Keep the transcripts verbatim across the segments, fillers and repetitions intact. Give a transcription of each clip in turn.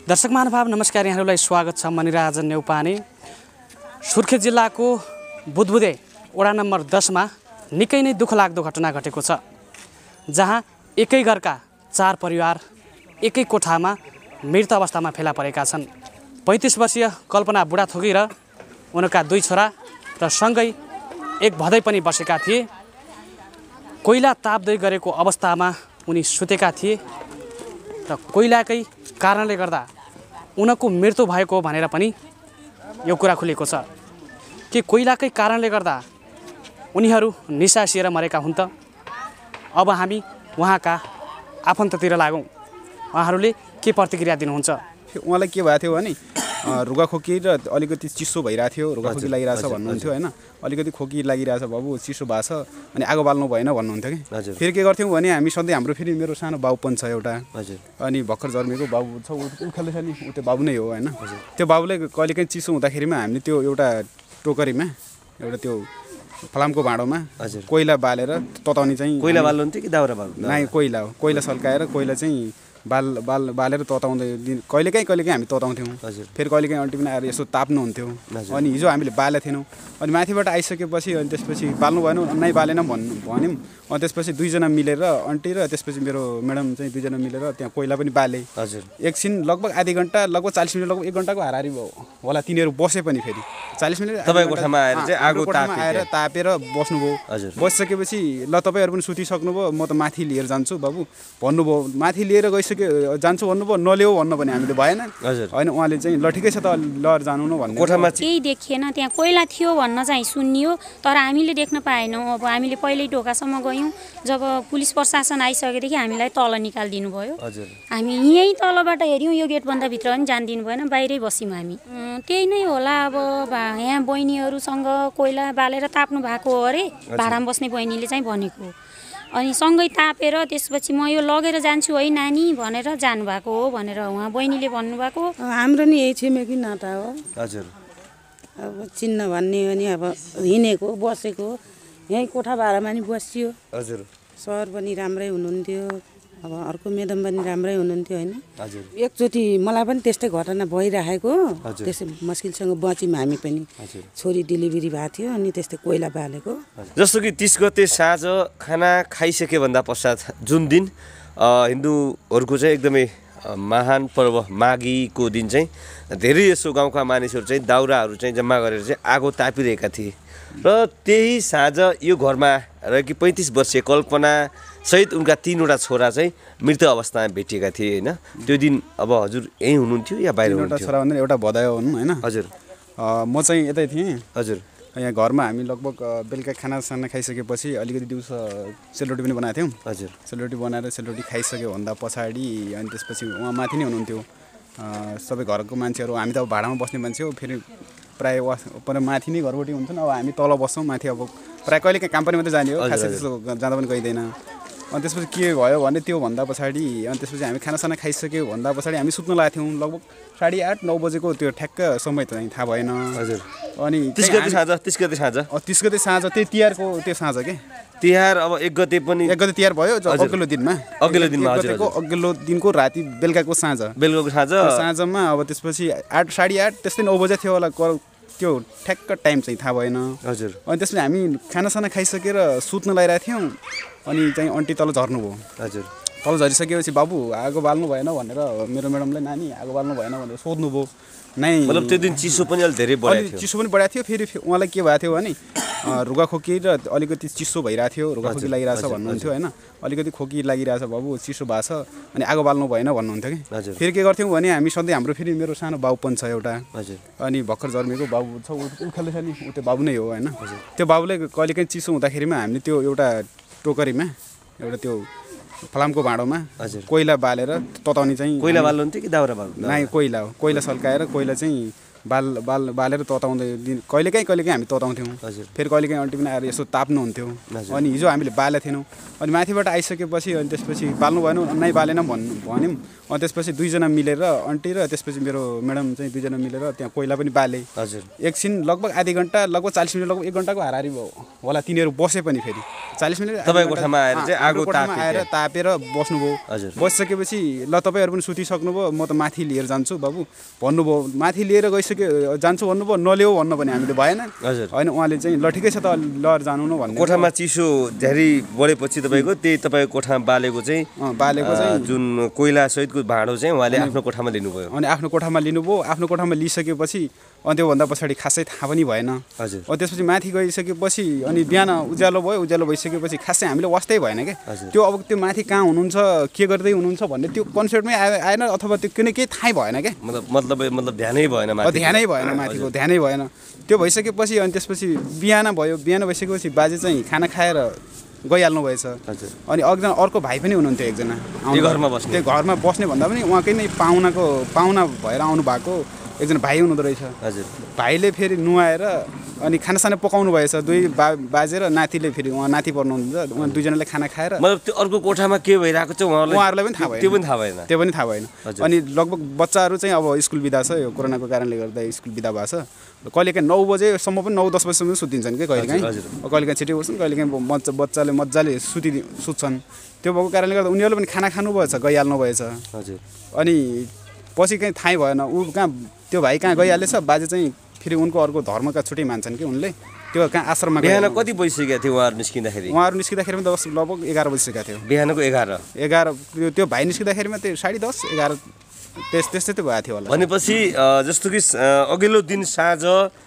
दर्शक महानुभाव नमस्कार, यहाँहरूलाई स्वागत छ। म निराजन नेउपाने surkhet जिल्लाको बुधबुदे वडा नम्बर दस मा निकै नै दुःखलाग्दो घटना घटेको छ, जहाँ एकै घरका चार परिवार एकै कोठामा मृत अवस्थामा फेला परेका छन्। पैंतीस वर्षीय कल्पना बुढाथोकी र उनका दुई छोरा र सँगै एक भदै पनि बसेका थिए। कोइला ताप्दै गरेको अवस्थामा उनी सुतेका थिए र कोइलाकै कारणले गर्दा उनको मृत्यु भएको भनेर पनि यो कुरा खुलेको छ कि कोइलाकै कारणले गर्दा उनीहरू निसासिएर मरेका हुन् त। अब हामी उहाँका आफन्ततिर लागौँ, उहाँहरूले के प्रतिक्रिया दिनुहुन्छ। उहाँलाई के भएको थियो भने रुगाखोकी र अलिकति चिसो भइरहेको थियो, रुगाखोकी लागिरहेछ भन्नुहुन्थ्यो होइन। अलिकति खोकी लागिरहेछ बाबु, चिसो भएको छ अनि आगो बाल्नु भएन भन्नुहुन्थ्यो कि। फेरि के गर्थ्यौँ भने हामी सधैँ हाम्रो फेरि मेरो सानो बाबु पनि छ एउटा, अनि भर्खर जन्मेको बाबु छ, ऊ खेल्दैछ नि, ऊ त्यो बाबु नै हो होइन। त्यो बाबुले कहिलेकाहीँ चिसो हुँदाखेरिमा हामीले त्यो एउटा टोकरीमा एउटा त्यो फलामको भाँडोमा कोइला बालेर तताउने चाहिँ। कोइला बाल्नुहुन्थ्यो कि दाउरा बाल्नु? नाइ कोइला हो, कोइला सल्काएर कोइला चाहिँ बाल बाल बालेर तताउँदै कहिलेकाहीँ कहिलेकाहीँ हामी तताउँथ्यौँ। फेरि कहिलेकाहीँ आन्टी पनि आएर यसो ताप्नुहुन्थ्यो। अनि हिजो हामीले बालेको थिएनौँ, अनि माथिबाट आइसकेपछि अनि त्यसपछि बाल्नु भएन, नै बालेन भन्नु भन्यौँ। अनि त्यसपछि दुईजना मिलेर आन्टी र त्यसपछि मेरो म्याडम चाहिँ दुईजना मिलेर त्यहाँ कोइला पनि बाले। हजुर, एकछिन लगभग आधी घन्टा, लगभग चालिस मिनट, लगभग एक घन्टाको हाराहारी होला तिनीहरू बसे पनि। फेरि चालिस मिनट तपाईँको कोठामा आएर चाहिँ आगो आएर तापेर बस्नुभयो। बसिसकेपछि ल तपाईँहरू पनि सुतिसक्नुभयो, म त माथि लिएर जान्छु बाबु भन्नुभयो। माथि लिएर गइसक्यो, जान्छु भन्नुभयो, नल्याऊ भन्नु भने हामीले भएन होइन। उहाँले चाहिँ ल ठिकै छ त ल जानु न भन्नु। कोठामा केही देखिएन, त्यहाँ कोइला थियो भन्न चाहिँ सुनियो, तर हामीले देख्न पाएनौँ। अब हामीले पहिल्यै ढोकासम्म गयौँ, जब पुलिस प्रशासन आइसकेदेखि हामीलाई तल निकालिदिनु भयो। हामी यहीँ तलबाट हेऱ्यौँ, यो गेटभन्दा भित्र पनि जानिदिनु भएन, बाहिरै बस्यौँ हामी। त्यही नै होला, अब यहाँ बहिनीहरूसँग कोइला बालेर ताप्नु भएको हो अरे, भाडामा बस्ने बहिनीले चाहिँ भनेको। अनि सँगै तापेर त्यसपछि म यो लगेर जान्छु है नानी भनेर जानुभएको हो भनेर उहाँ बहिनीले भन्नुभएको। हाम्रो नि यही छिमेकी नाता हो। हजुर, अब चिन्न भन्ने भने अब हिँडेको बसेको, यहीँ कोठा भाडामा नि बसियो। हजुर, सर पनि राम्रै हुनुहुन्थ्यो, अब अर्को म्याडम पनि राम्रै हुनुहुन्थ्यो होइन। हजुर, एकचोटि मलाई पनि त्यस्तै घटना भइरहेको, त्यसै मुस्किलसँग बच्यौँ हामी पनि। छोरी डेलिभरी भएको थियो अनि त्यस्तै कोइला बालेको। जस्तो कि तीस गते साँझ खाना खाइसके भन्दा पश्चात जुन दिन हिन्दूहरूको चाहिँ एकदमै महान पर्व माघीको दिन चाहिँ धेरै जसो गाउँका मानिसहरू चाहिँ दाउराहरू चाहिँ जम्मा गरेर चाहिँ आगो तापिरहेका थिए। र त्यही साँझ यो घरमा रहेकी पैँतिस वर्षीय कल्पना सहित उनका तीनवटा छोरा चाहिँ मृत अवस्थामा भेटिएका थिए होइन। त्यो दिन अब हजुर यहीँ हुनुहुन्थ्यो या बाहिर हुनुहुन्थ्यो? छोरा भन्दा एउटा भदायो हुनु होइन। हजुर, म चाहिँ यतै थिएँ। हजुर, यहाँ घरमा हामी लगभग बेलुका खानासाना खाइसकेपछि अलिकति दिउँसो सेलरोटी पनि बनाएको थियौँ। हजुर, सेलरोटी बनाएर सेलरोटी खाइसक्यो भन्दा पछाडि अनि त्यसपछि उहाँ माथि नै हुनुहुन्थ्यो। सबै घरको मान्छेहरू, हामी त अब भाडामा बस्ने मान्छे हो, फेरि प्रायः वा पर माथि नै घरबटी हुन्छन्। अब हामी तल बस्छौँ, माथि अब प्रायः कहिले काहीँ काम पनि मात्रै जाने हो, खासै त्यस्तो जाँदा पनि गइँदैन। अनि त्यसपछि के भयो भने त्यो भन्दा पछाडि अनि त्यसपछि हामी खानासाना खाइसक्यो भन्दा पछाडि हामी सुत्न लागेको थियौँ। लगभग साढे आठ नौ बजेको त्यो ठ्याक्क समय चाहिँ थाहा भएन। हजुर, अनि तिस गते साँझ तिस गते साँझ तिस गते साँझ त्यही तिहारको त्यो साँझ के तिहार अब एक गते पनि एक गते तिहार भयो अघिल्लो दिनमा अघिल्लो दिनमा हजुरको अघिल्लो दिनको राति बेलुकाको साँझ बेलुकाको साँझ साँझमा अब त्यसपछि आठ साढे आठ त्यस्तै नौ बजे थियो होला, त्यो ठ्याक्क टाइम चाहिँ थाहा भएन। हजुर, अनि त्यसपछि हामी खानासाना खाइसकेर सुत्न लगाइरहेको थियौँ। अनि चाहिँ आन्टी तल झर्नुभयो। हजुर, तल झरिसकेपछि बाबु आगो बाल्नु भएन भनेर मेरो म्याडमले नानी आगो बाल्नु भएन भनेर सोध्नुभयो। नै मतलब त्यो दिन चिसो पनि अलिक धेरै बढेको थियो। चिसो पनि बढेको थियो। फेरि उहाँलाई के भएको थियो भने रुगाखोकी र अलिकति चिसो भइरहेको थियो, रुगाखोकी लागिरहेछ भन्नुहुन्थ्यो होइन। अलिकति खोकी लागिरहेछ बाबु, चिसो भएको छ अनि आगो बाल्नु भएन भन्नुहुन्थ्यो कि। फेरि के गर्थ्यौँ भने हामी सधैँ हाम्रो फेरि मेरो सानो बाबु पनि छ एउटा, अनि भर्खर जन्मेको बाबु छ, ऊ खेल्दैछ नि, ऊ त्यो बाबु नै हो होइन। त्यो बाबुले कहिलेकाहीँ चिसो हुँदाखेरिमा हामीले त्यो एउटा टोकरीमा एउटा त्यो फलामको भाँडोमा कोइला बालेर तताउने चाहिँ। कोइला बाल्नुहुन्थ्यो कि दाउरा बाल्नु? नाइ कोइला हो, कोइला सल्काएर कोइला चाहिँ बाल बाल बालेर तताउँदै कहिलेकाहीँ कहिलेकाहीँ हामी तताउँथ्यौँ फेरि कहिलेकाहीँ आन्टी पनि आएर यसो ताप्नुहुन्थ्यो अनि हिजो हामीले बालेको थिएनौँ अनि माथिबाट आइसकेपछि अनि त्यसपछि बाल्नु भएन नै बालेन भन्नु भन्यौँ अनि त्यसपछि दुईजना मिलेर आन्टी र त्यसपछि मेरो म्याडम चाहिँ दुईजना मिलेर त्यहाँ कोइला पनि बाले हजुर एकछिन लगभग आधी घन्टा लगभग चालिस मिनट लगभग एक घन्टाको हाराहारी होला तिनीहरू बसे पनि फेरि चालिस मिनट तपाईँको कोठामा आएर चाहिँ आगो कोठामा आएर तापेर बस्नुभयो बसिसकेपछि ल तपाईँहरू पनि सुतिसक्नुभयो म त माथि लिएर जान्छु बाबु भन्नुभयो माथि लिएर गइसक्यो जान्छु भन्नुभयो नल्याऊ भन्नु भने हामीले भएन होइन उहाँले चाहिँ ल ठिकै छ त ल जानु न भन्नु कोठामा चिसो धेरै बढेपछि तपाईँको त्यही तपाईँको कोठामा बालेको चाहिँ बालेको चाहिँ जुन कोइला सहितको भाँडो चाहिँ उहाँले आफ्नो कोठामा लिनुभयो अनि आफ्नो कोठामा लिनुभयो आफ्नो कोठामा लिइसकेपछि अनि त्योभन्दा पछाडि खासै थाहा पनि भएन हजुर अनि त्यसपछि माथि गइसकेपछि अनि बिहान उज्यालो भयो उज्यालो भइसकेपछि खासै हामीले वास्तै भएन क्या त्यो अब त्यो माथि कहाँ हुनुहुन्छ के गर्दै हुनुहुन्छ भन्ने त्यो कन्सेप्टमै आएन अथवा त्यो कुनै केही थाहै भएन क्या मतलब मतलब मतलब ध्यानै भएन माथि ध्यानै भएन माथिको ध्यानै भएन त्यो भइसकेपछि अनि त्यसपछि बिहान भयो बिहान भइसकेपछि बाजे चाहिँ खाना खाएर गइहाल्नु भएछ अनि एकजना अर्को भाइ पनि हुनुहुन्थ्यो एकजना घरमा बस्ने त्यो घरमा बस्ने भन्दा पनि उहाँकै नै पाहुनाको पाहुना भएर आउनु भएको एकजना भाइ हुनुहुँदो रहेछ हजुर भाइले फेरि नुहाएर अनि खानासाना पकाउनु भएछ दुई बा बाजे र नातिले फेरि उहाँ नाति पर्नुहुन्छ उहाँ दुईजनाले खाना खाएर मतलब त्यो अर्को कोठामा के भइरहेको छ उहाँहरूलाई उहाँहरूलाई पनि थाहा भएन त्यो पनि थाहा भएन त्यो पनि थाहा भएन अनि लगभग बच्चाहरू चाहिँ अब स्कुल बिदा छ यो कोरोनाको कारणले गर्दा स्कुल बिदा भएको छ कहिलेकाहीँ नौ बजेसम्म पनि नौ दस बजीसम्म सुतिन्छन् कि कहिलेकाहीँ कहिलेकाहीँ छिटै उठ्छन् कहिलेकाहीँ बच्चा बच्चाले मजाले सुति सुत्छन् त्यो भएको कारणले गर्दा उनीहरूले पनि खाना खानु भएछ गइहाल्नु भएछ हजुर अनि पछि कहीँ थाहै भएन ऊ कहाँ त्यो भाइ कहाँ गइहालेछ बाजे चाहिँ फेरि उनको अर्को धर्मका छुट्टै मान्छन् कि उनले त्यो कहाँ आश्रममा बिहान कति बजिसकेको थियो उहाँहरू निस्किँदाखेरि उहाँहरू निस्किँदाखेरि पनि दस लगभग एघार बजिसकेको थियो बिहानको एघार एघार त्यो त्यो भाइ निस्किँदाखेरिमा त्यो साढे दस एघार त्यस त्यस्तै त भएको थियो होला भनेपछि जस्तो कि अघिल्लो दिन साँझ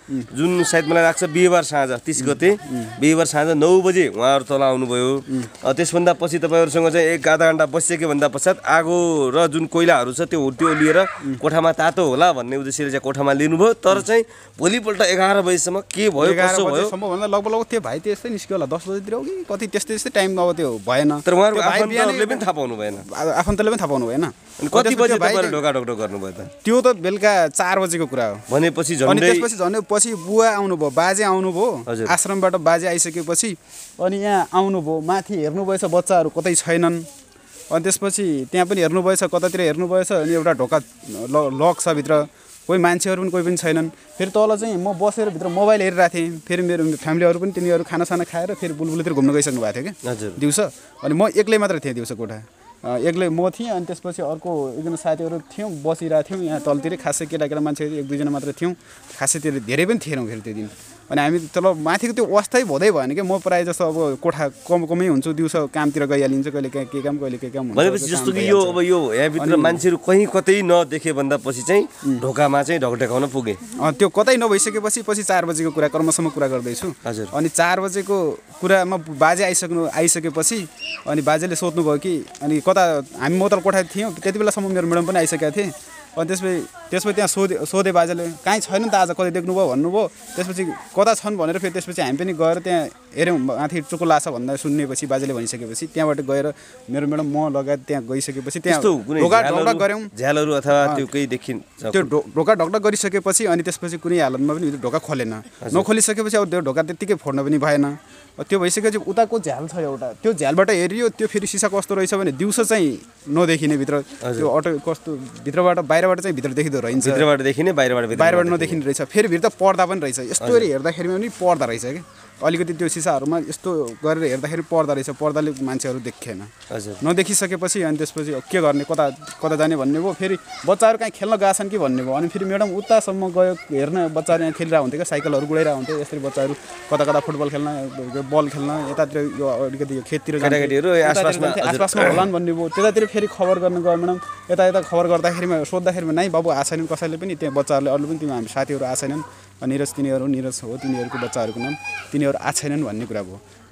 जुन सायद मलाई लाग्छ बिहिबार साँझ तिस गते बिहिबार साँझ नौ बजे उहाँहरू तल आउनुभयो त्यसभन्दा पछि तपाईँहरूसँग चाहिँ एक आधा घन्टा बसिसक्यो भन्दा पश्चात आगो र जुन कोइलाहरू छ त्यो त्यो लिएर कोठामा तातो होला भन्ने उद्देश्यले चाहिँ कोठामा लिनुभयो तर चाहिँ भोलिपल्ट एघार बजीसम्म के भयो कसो भयो भन्दा लगभग लगभग त्यो भाइ त्यस्तै निस्क्यो होला दस बजीतिर हो कि कति त्यस्तै त्यस्तै टाइम अब त्यो भएन तर उहाँहरूको आफन्तले पनि थाहा पाउनु भएन आफन्तले पनि थाहा पाउनु भएन अनि कति बजी तपाईँहरू ढोका ढोक्टो गर्नुभयो त त्यो त बेलुका चार बजेको कुरा हो भनेपछि अनि झन्डै त्यसपछि झन्डै पछि बुवा आउनुभयो बाजे आउनुभयो आश्रमबाट बाजे आइसकेपछि अनि यहाँ आउनुभयो माथि हेर्नुभएछ बच्चाहरू कतै छैनन् अनि त्यसपछि त्यहाँ पनि हेर्नुभएछ कतातिर हेर्नुभएछ अनि एउटा ढोका लक छ भित्र कोही मान्छेहरू पनि कोही पनि छैनन् फेरि तल चाहिँ म बसेर भित्र मोबाइल हेरिरहेको थिएँ फेरि मेरो फ्यामिलीहरू पनि तिनीहरू खानासाना खाएर फेरि बुलबुलतिर घुम्न गइसक्नु भएको थियो क्या हजुर दिउँसो अनि म एक्लै मात्र थिएँ दिउँसो कोठा एक्लै म थिएँ अनि त्यसपछि अर्को एकजना साथीहरू थियौँ बसिरहेको थियौँ यहाँ तलतिरै खासै केटाकेटा मान्छे एक दुईजना मात्र थियौँ खासै त्यो धेरै पनि थिएनौँ फेरि त्यो दिन अनि हामी तल माथिको त्यो अवस्थै हुँदै भएन क्या म प्रायः जस्तो अब कोठा कम कमै हुन्छु दिउँसो कामतिर गइहालिन्छ कहिले काहीँ के काम कहिले के काम हुन्छ भनेपछि जस्तो कि यो अब यो यहाँभित्र मान्छेहरू कहीँ कतै नदेखे भन्दा पछि चाहिँ ढोकामा चाहिँ ढकढकाउन पुगे त्यो कतै नभइसकेपछि पछि चार बजेको कुरा क्रमशः कुरा गर्दैछु हजुर अनि चार बजेको कुरामा बाजे आइसक्नु आइसकेपछि अनि बाजेले सोध्नुभयो कि अनि कता हामी म त कोठा थियौँ त्यति बेलासम्म मेरो म्याडम पनि आइसकेका थिएँ अनि त्यसपछि त्यसपछि त्यहाँ सोधे सोधे बाजेले कहीँ छैन नि त आज कतै देख्नुभयो भन्नुभयो त्यसपछि कता छन् भनेर फेरि त्यसपछि हामी पनि गएर त्यहाँ हेऱ्यौँ माथि चुको लाछ भन्दा सुन्नेपछि बाजेले भनिसकेपछि त्यहाँबाट गएर मेरो म्याडम म लगायत त्यहाँ गइसकेपछि त्यहाँ ढोका ढकढक गऱ्यौँ झ्यालहरू अथवा त्यो केही देखिन त्यो ढोका ढकढक गरिसकेपछि अनि त्यसपछि कुनै हालतमा पनि ढोका खोलेन नखोलिसकेपछि अब त्यो ढोका त्यत्तिकै फोड्न पनि भएन त्यो भइसकेपछि उताको झ्याल छ एउटा त्यो झ्यालबाट हेरियो त्यो फेरि सिसा कस्तो रहेछ भने दिउँसो चाहिँ नदेखिने भित्र त्यो अटो कस्तो भित्रबाट बाहिरबाट चाहिँ भित्र देखिँदो रहेछ भित्रबाट देखिने बाहिरबाट बाहिरबाट नदेखिने रहेछ फेरि भित्र पर्दा पनि रहेछ यस्तो हेर्दाखेरि पनि पर्दा रहेछ कि अलिकति त्यो सिसाहरूमा यस्तो गरेर हेर्दाखेरि पर्दा रहेछ पर्दाले मान्छेहरू देखेन नदेखिसकेपछि अनि त्यसपछि के गर्ने कता कता जाने भन्ने भयो फेरि बच्चाहरू कहीँ खेल्न गएछन् कि भन्ने भयो अनि फेरि म्याडम उतासम्म गयो हेर्न बच्चाहरू यहाँ खेलिरहेको हुन्थ्यो क्या साइकलहरू गुडाइरहेको हुन्थ्यो यसरी बच्चाहरू कता कता फुटबल खेल्न बल खेल्न यतातिर यो अलिकति यो खेततिर केटाकेटीहरू आसपासमा होला नि भन्ने भयो त्यतातिर फेरि खबर गर्न गयो म्याडम यता यता खबर गर्दाखेरिमा सोद्धाखेरिमा नै बाबु आएको छैनन् कसैले पनि त्यहाँ बच्चाहरूले अरू पनि हामी साथीहरू आएको छैनन् निरज तिनीहरू निरज हो तिनीहरूको बच्चाहरूको नाम तिनीहरू आएको छैनन् भन्ने कुरा भयो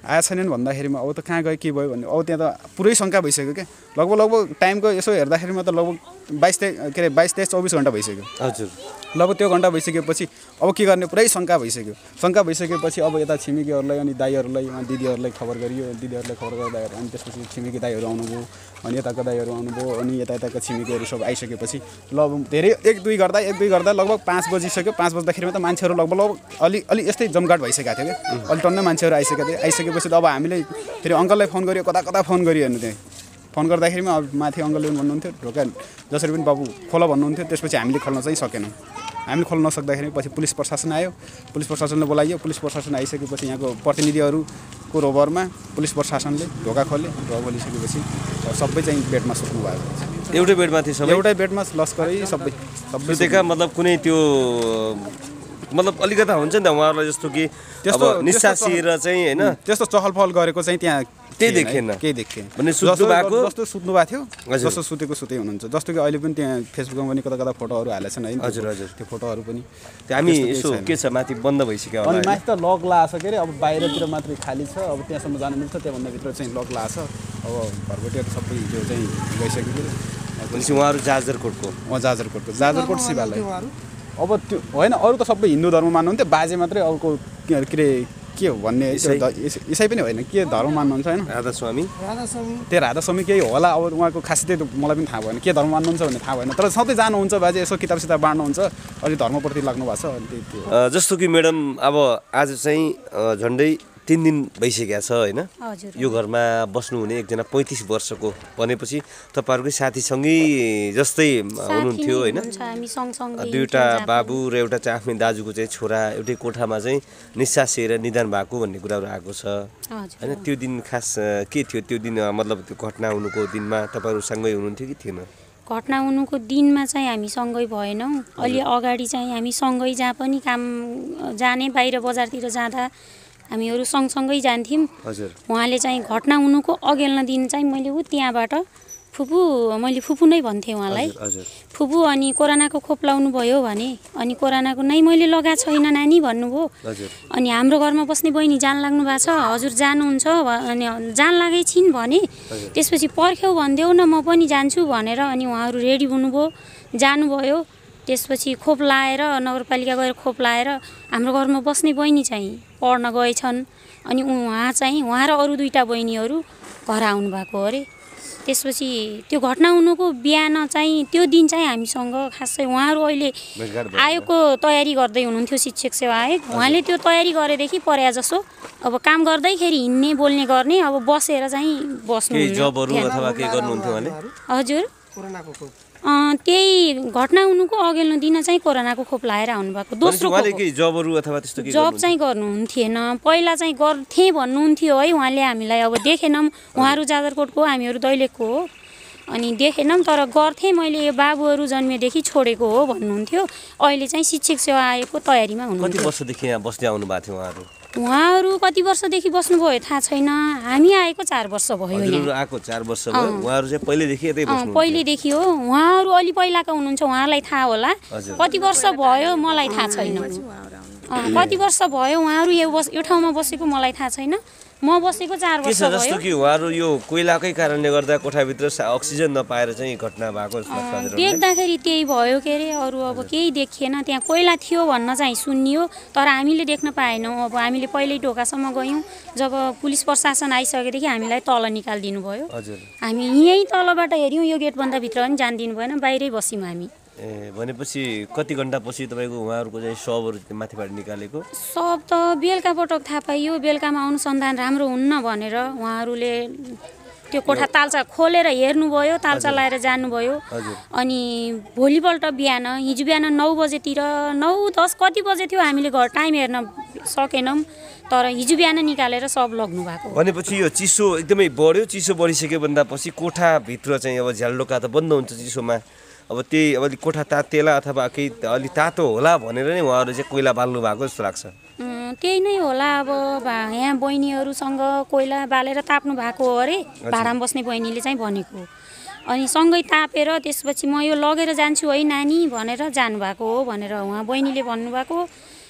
आए छैनन् भन्दाखेरिमा अब त कहाँ गयो के भयो भन्ने अब त्यहाँ त पुरै शङ्का भइसक्यो क्या लगभग लगभग टाइमको यसो हेर्दाखेरिमा त लगभग बाइस ते के अरे बाइस तेइस चौबिस घन्टा भइसक्यो हजुर लगभग त्यो घन्टा भइसकेपछि अब के गर्ने पुरै शङ्का भइसक्यो शङ्का भइसकेपछि अब यता छिमेकीहरूलाई अनि दाइहरूलाई अनि दिदीहरूलाई खबर गरियो दिदीहरूलाई खबर गर्दा अनि त्यसपछि छिमेकी दाइहरू आउनुभयो अनि यताका दाइहरू आउनुभयो अनि यता यताका छिमेकीहरू सब आइसकेपछि ल धेरै एक दुई गर्दा एक दुई गर्दा लगभग पाँच बजिसक्यो पाँच बज्दाखेरिमा त मान्छेहरू लगभग लगभग अलि अलि यस्तै जमघाट भइसकेको थियो क्या अलि टन्नै मान्छेहरू आइसकेको थियो आइसकेपछि त अब हामीले फेरि अङ्कललाई फोन गरियो कता कता फोन गरियो हेर्नु त्यहाँ फोन गर्दाखेरिमा अब माथि अङ्कलले पनि भन्नुहुन्थ्यो ढोका जसरी पनि बाबु खोल भन्नुहुन्थ्यो त्यसपछि हामीले खोल्न चाहिँ सकेनौँ हामीले खोल्न नसक्दाखेरि पछि पुलिस प्रशासन आयो पुलिस प्रशासनले बोलाइयो पुलिस प्रशासन आइसकेपछि यहाँको प्रतिनिधिहरूको रोबरमा पुलिस प्रशासनले ढोका खोले ढोका खोलिसकेपछि सबै चाहिँ बेडमा सुत्नु भएको एउटै बेडमा थियो सबै एउटै बेडमा लस्करै सबै सबै त्यका मतलब कुनै त्यो मतलब अलिकता हुन्छ नि त उहाँहरूलाई जस्तो कि त्यस्तो निसासिएर चाहिँ हैन त्यस्तो चहल पहल गरेको चाहिँ त्यहाँ त्यही देखेन केही देखेँ भने सुत्नु भएको जस्तो सुत्नु भएको थियो जस्तो सुतेको सुतै हुनुहुन्छ जस्तो कि अहिले पनि त्यहाँ फेसबुकमा पनि कता कता फोटोहरू हालेको छन् है हजुर हजुर त्यो फोटोहरू पनि हामी यसो के छ माथि बन्द भइसक्यो अनि माथि त लक लाछ के अरे अब बाहिरतिर मात्रै खाली छ अब त्यहाँसम्म जानु मिल्छ त्यहाँभन्दा भित्र चाहिँ लक लाछ अब घरबटीहरू सबै हिजो चाहिँ गइसक्यो भनेपछि उहाँहरू जाजरकोटको अँ जाजरकोटको जाजरकोट शिवालय अब त्यो होइन अरू त सबै हिन्दू धर्म मान्नुहुन्थ्यो बाजे मात्रै अर्को के अरे के हो भन्ने इसाई पनि होइन के धर्म मान्नुहुन्छ होइन राधास्वामी त्यो राधास्वामी केही होला अब उहाँको खासै मलाई पनि थाहा भएन के धर्म मान्नुहुन्छ भन्ने थाहा भएन तर सधैँ जानुहुन्छ बाजे यसो किताब सिताब बाँड्नुहुन्छ अलिक धर्मप्रति लाग्नु भएको छ अनि त्यही जस्तो कि म्याडम अब आज चाहिँ झन्डै तिन दिन भइसकेको छ होइन यो घरमा बस्नुहुने एकजना पैँतिस वर्षको भनेपछि तपाईँहरूकै साथीसँगै जस्तै हुनुहुन्थ्यो होइन दुईवटा बाबु र एउटा चाहिँ आफ्नै दाजुको चाहिँ छोरा एउटै कोठामा चाहिँ निसासिएर निधन भएको भन्ने कुराहरू आएको छ होइन त्यो दिन खास के थियो त्यो दिन मतलब त्यो घटना हुनुको दिनमा तपाईँहरू सँगै हुनुहुन्थ्यो कि थिएन घटना हुनुको दिनमा चाहिँ हामी सँगै भएनौँ अलि अगाडि चाहिँ हामी सँगै जहाँ पनि काम जाने बाहिर बजारतिर जाँदा हामीहरू सँगसँगै जान्थ्यौँ उहाँले चाहिँ घटना हुनुको अघिल्लो दिन चाहिँ मैले ऊ त्यहाँबाट फुपू मैले फुपू नै भन्थेँ उहाँलाई फुपू अनि कोरोनाको खोप लाउनु भयो भने अनि कोरोनाको नै मैले लगाएको छैन नानी भन्नुभयो अनि हाम्रो घरमा बस्ने बहिनी जान लाग्नु भएको छ हजुर जानुहुन्छ अनि जान लागेकै छिन् भने त्यसपछि पर्ख्यौ भनिदेऊ न म पनि जान्छु भनेर अनि उहाँहरू रेडी हुनुभयो जानुभयो त्यसपछि खोप लाएर नगरपालिका गएर खोप लाएर हाम्रो घरमा बस्ने बहिनी चाहिँ पढ्न गएछन् अनि उहाँ चाहिँ उहाँ र अरू दुईवटा बहिनीहरू घर आउनु भएको अरे त्यसपछि त्यो घटना हुनुको बिहान चाहिँ त्यो दिन चाहिँ हामीसँग खासै उहाँहरू अहिले आयोगको तयारी गर्दै हुनुहुन्थ्यो शिक्षक सेवा आयोग उहाँले त्यो तयारी गरेदेखि पर्या जसो अब काम गर्दैखेरि हिँड्ने बोल्ने गर्ने अब बसेर चाहिँ बस्नु हजुर त्यही घटना हुनुको अघिल्लो दिन चाहिँ कोरोनाको खोप लाएर आउनुभएको दोस्रो जब चाहिँ गर्नुहुन्थेन पहिला चाहिँ गर्थे भन्नुहुन्थ्यो है उहाँले हामीलाई अब देखेनौँ उहाँहरू जाजरकोटको हामीहरू दैलेखको हो अनि देखेनौँ तर गर्थे मैले यो बाबुहरू जन्मेदेखि छोडेको हो भन्नुहुन्थ्यो अहिले चाहिँ शिक्षक सेवा आयोगको तयारीमा हुनुहुन्थ्यो कति वर्षदेखि यहाँ बस्दै आउनु भएको थियो उहाँहरू उहाँहरू कति वर्षदेखि बस्नुभयो थाहा छैन हामी आएको चार वर्ष भयो यहाँ आएको चार वर्ष भयो उहाँहरू चाहिँ पहिलेदेखि यतै बस्नु पहिलेदेखि हो उहाँहरू अलि पहिलाका हुनुहुन्छ उहाँलाई थाहा होला कति वर्ष भयो मलाई थाहा छैन कति वर्ष भयो उहाँहरू यो बस यो ठाउँमा बसेको मलाई थाहा छैन म बसेको चार वर्ष भयो जस्तो कि उहाँहरू यो कोइलाकै कारणले गर्दा कोठाभित्र अक्सिजन नपाएर चाहिँ घटना भएको देख्दाखेरि त्यही भयो के अरे अरू अब केही देखिएन त्यहाँ कोइला थियो भन्न चाहिँ सुनियो तर हामीले देख्न पाएनौँ अब हामीले पहिल्यै ढोकासम्म गयौँ जब पुलिस प्रशासन आइसकेदेखि हामीलाई तल निकालिदिनु भयो हामी यहीँ तलबाट हेऱ्यौँ यो गेटभन्दा भित्र पनि जान दिनु भएन बाहिरै बस्यौँ हामी ए भनेपछि कति घन्टा पछि तपाईँको उहाँहरूको चाहिँ शवहरू माथिबाट निकालेको सब त बेलुका पटक थाहा पाइयो बेलुकामा अनुसन्धान राम्रो हुन्न भनेर उहाँहरूले त्यो कोठा तालचा खोलेर हेर्नुभयो तालचा लाएर जानुभयो अनि भोलिपल्ट बिहान हिजो बिहान नौ बजेतिर नौ दस कति बजे थियो हामीले घर टाइम हेर्न सकेनौँ तर हिजो बिहान निकालेर सब लग्नु भएको भनेपछि यो चिसो एकदमै बढ्यो चिसो बढिसक्यो भन्दा पछि कोठाभित्र चाहिँ अब झ्यालडोका त बन्द हुन्छ चिसोमा अब त्यही अब अलिक कोठा तातेला अथवा केही अलिक तातो होला भनेर नै उहाँहरू चाहिँ कोइला बाल्नु भएको जस्तो लाग्छ त्यही नै होला अब यहाँ बहिनीहरूसँग कोइला बालेर ताप्नु भएको हो अरे भाडामा बस्ने बहिनीले चाहिँ भनेको अनि सँगै तापेर त्यसपछि म यो लगेर जान्छु है नानी भनेर जानुभएको हो भनेर उहाँ बहिनीले भन्नुभएको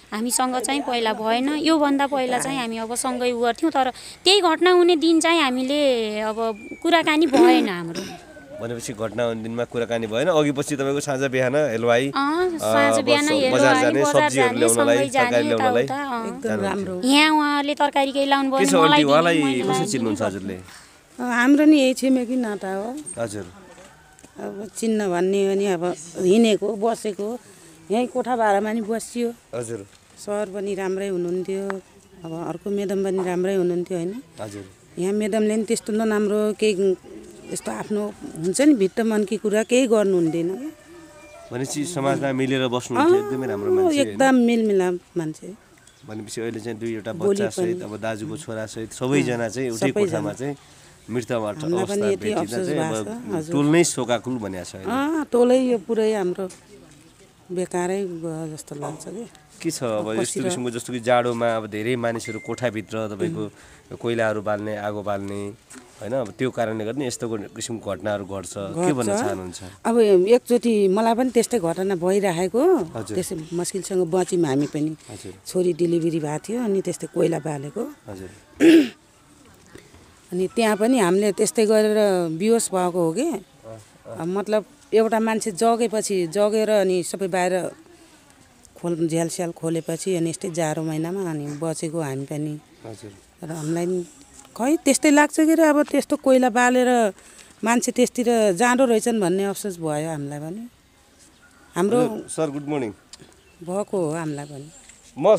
हामीसँग चाहिँ पहिला भएन। योभन्दा पहिला चाहिँ हामी अब सँगै उ गर्थ्यौँ, तर त्यही घटना हुने दिन चाहिँ हामीले अब कुराकानी भएन हाम्रो। भनेपछि घटना हुने दिनमा कुराकानी भएन, अघि पछि तपाईँको साँझ बिहान हेलवाई साँझ बिहान बजार जाने सब्जीहरू ल्याउनलाई तरकारी ल्याउनलाई एकदम राम्रो। यहाँ उहाँले तरकारी केही लाउनु के छ आन्टी, उहाँलाई कसरी चिन्नुहुन्छ हजुरले? हाम्रो नि यही छिमेकी नाता हो। हजुर। अब चिन्न भन्ने हो नि अब हिँडेको बसेको यहीँ कोठा भाडामा नि बसियो। हजुर। सर पनि राम्रै हुनुहुन्थ्यो, अब अर्को म्याडम पनि राम्रै हुनुहुन्थ्यो होइन। हजुर। यहाँ म्याडमले नि त्यस्तो नराम्रो केही यस्तो आफ्नो हुन्छ नि भित्र मनकी कुरा केही गर्नु हुँदैन क्या। भनेपछि समाजमा मिलेर बस्नुहुन्थ्यो, एकदमै राम्रो मान्छे, एकदम मेलमिलाप मान्छे। भनेपछि अहिले चाहिँ दुईवटा बच्चा सहित अब दाजुको छोरा सहित सबैजना चाहिँ एउटै कोठामा चाहिँ मृतबाट अवस्था भेटिँदा चाहिँ अब टोल नै शोकाकुल बनिएको छ अहिले। टोलै यो पुरै हाम्रो बेकारै गयो जस्तो लाग्छ कि। के छ अब यस्तो किसिमको, जस्तो कि जाडोमा अब धेरै मानिसहरू कोठाभित्र तपाईँको कोइलाहरू बाल्ने, आगो बाल्ने होइन, अब त्यो कारणले गर्दा यस्तो किसिमको घटनाहरू घट्छ, के भन्न चाहनुहुन्छ? अब एकचोटि मलाई पनि त्यस्तै घटना भइराखेको, त्यस्तै मुस्किलसँग बच्यौँ हामी पनि। छोरी डेलिभरी भएको थियो अनि त्यस्तै कोइला बालेको। अनि त्यहाँ पनि हामीले त्यस्तै गरेर बेहोस भएको हो कि, मतलब एउटा मान्छे जगेपछि जगेर अनि सबै बाहिर खोल झ्यालस्याल खोलेपछि अनि यस्तै जाडो महिनामा अनि बचेको हामी पनि। र हामीलाई खै त्यस्तै लाग्छ कि अब त्यस्तो कोइला बालेर मान्छे त्यसतिर जाँडो रहेछन् भन्ने अफसोस भयो हामीलाई पनि। हाम्रो सर गुड मर्निङ भएको हो हामीलाई पनि। मस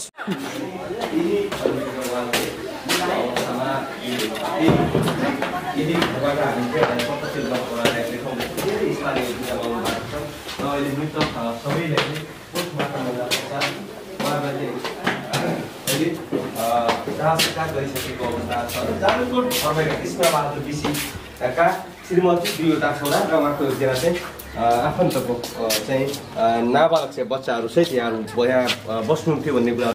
गरिसकेको अवस्था छ। जालुकोट तपाईँका कृष्णबहादुर विसीका श्रीमती दुईवटा छोरा र उहाँको एकजना चाहिँ आफन्तको चाहिँ नाबालक चाहिँ बच्चाहरू सहित यहाँ यहाँ बस्नुहुन्थ्यो भन्ने कुरा